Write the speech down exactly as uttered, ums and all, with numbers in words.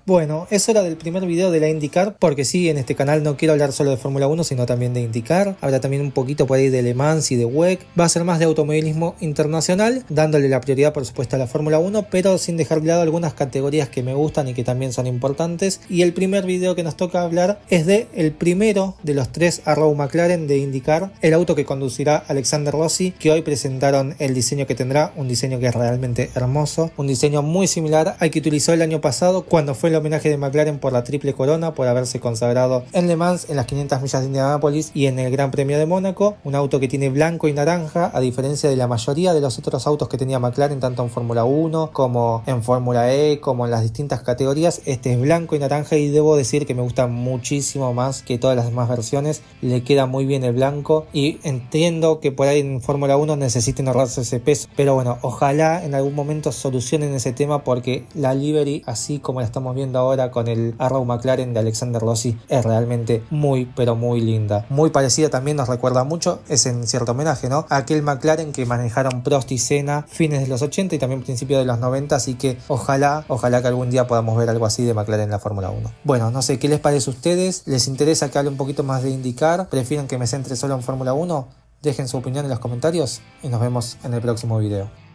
Bueno, es hora del primer video de la IndyCar, porque sí, en este canal no quiero hablar solo de Fórmula uno, sino también de IndyCar. Habrá también un poquito por ahí de Le Mans y de W E C. Va a ser más de automovilismo internacional, dándole la prioridad por supuesto a la Fórmula uno, pero sin dejar de lado algunas categorías que me gustan y que también son importantes. Y el primer video que nos toca hablar es de el primero de los tres Arrow McLaren de IndyCar, el auto que conducirá Alexander Rossi, que hoy presentaron el diseño que tendrá, un diseño que es realmente hermoso, un diseño muy similar al que utilizó el año pasado cuando fue el homenaje de McLaren por la triple corona, por haberse consagrado en Le Mans, en las quinientas millas de Indianápolis y en el Gran Premio de Mónaco. Un auto que tiene blanco y naranja, a diferencia de la mayoría de los otros autos que tenía McLaren, tanto en Fórmula uno como en Fórmula E, como en las distintas categorías. Este es blanco y naranja y debo decir que me gusta muchísimo más que todas las demás versiones. Le queda muy bien el blanco y entiendo que por ahí en Fórmula uno necesiten ahorrarse ese peso, pero bueno, ojalá en algún momento solucionen ese tema, porque la livery, así como la estamos viendo ahora con el Arrow McLaren de Alexander Rossi, es realmente muy pero muy linda. Muy parecida también, nos recuerda mucho, es en cierto homenaje, ¿no?, a aquel McLaren que manejaron Prost y Senna fines de los ochenta y también principios de los noventa, así que ojalá, ojalá que algún día podamos ver algo así de McLaren en la Fórmula uno. Bueno, no sé, ¿qué les parece a ustedes? ¿Les interesa que hable un poquito más de IndyCar? ¿Prefieren que me centre solo en Fórmula uno? Dejen su opinión en los comentarios y nos vemos en el próximo video.